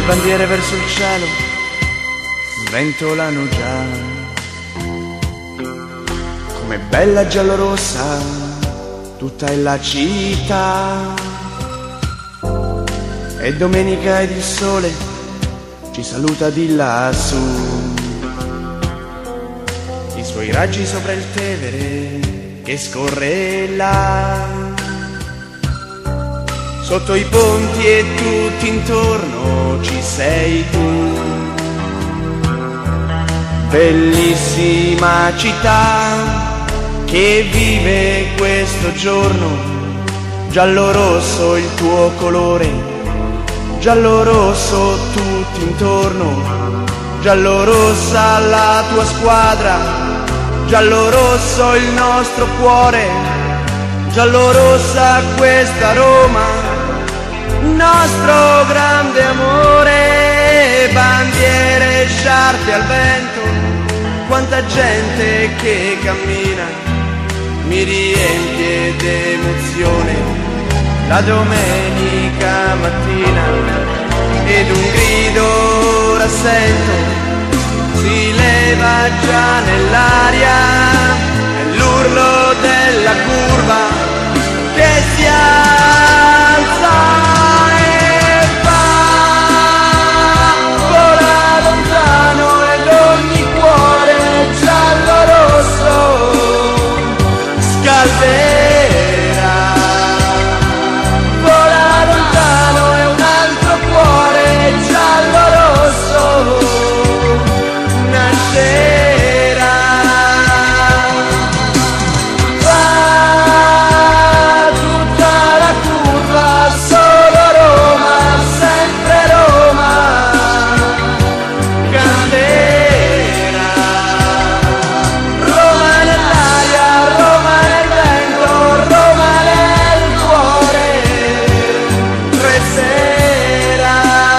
le bandiere verso il cielo sventolano già, come bella giallorossa tutta è la città. E domenica ed il sole ci saluta di lassù, i suoi raggi sopra il Tevere che scorre là. Sotto i ponti e tutti intorno ci sei tu, bellissima città che vive questo giorno, giallo-rosso il tuo colore, giallo-rosso tutti intorno, giallo-rossa la tua squadra, giallo-rosso il nostro cuore, giallo-rossa questa Roma, nostro grande amore. Bandiere, sciarpe al vento, quanta gente che cammina, mi riempie d'emozione la domenica mattina. Ed un grido rassento si leva già nell'aria, è l'urlo della curva che si alza e va, vola lontano ed ogni cuore giallo-rosso scalderà. Vola lontano e un altro cuore giallo-rosso nascerà. Va tutta la curva, solo Roma, sempre Roma canterà. Roma nell'aria, Roma nel vento, Roma nel cuore resterà.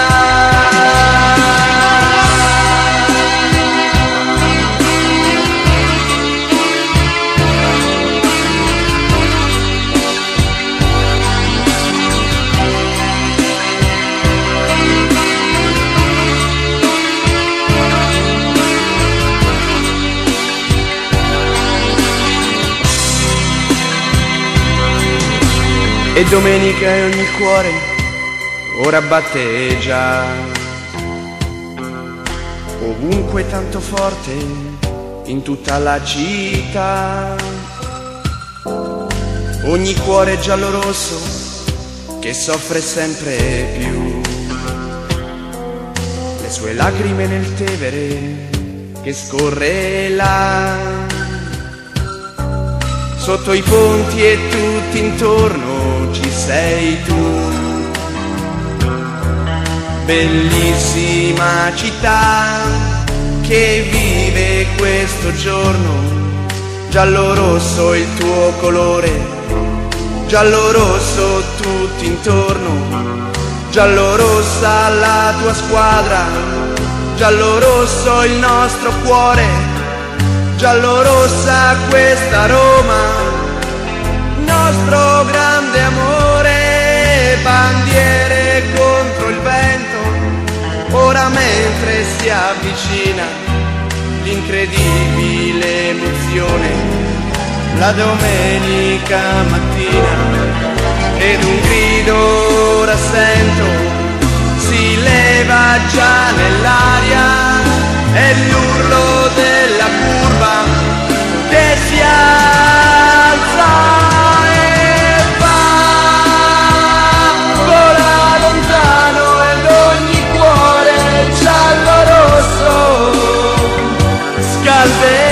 E domenica e ogni cuore ora batte già, ovunque tanto forte in tutta la città. Ogni cuore giallo-rosso che soffre sempre più, le sue lacrime nel Tevere che scorre là. Sotto i ponti e tutti intorno ci sei tu, bellissima città che vive questo giorno, giallo-rosso il tuo colore, giallo-rosso tutti intorno, giallo-rossa la tua squadra, giallo-rosso il nostro cuore, giallo-rossa questa Roma, nostro grande amore. Bandiere contro il vento, ora mentre si avvicina l'incredibile emozione, la domenica mattina. Ed un grido rassento si leva già nell'aria, è l'urlo della curva che si alza e va, vola lontano ed ogni cuore giallo-rosso scalderà.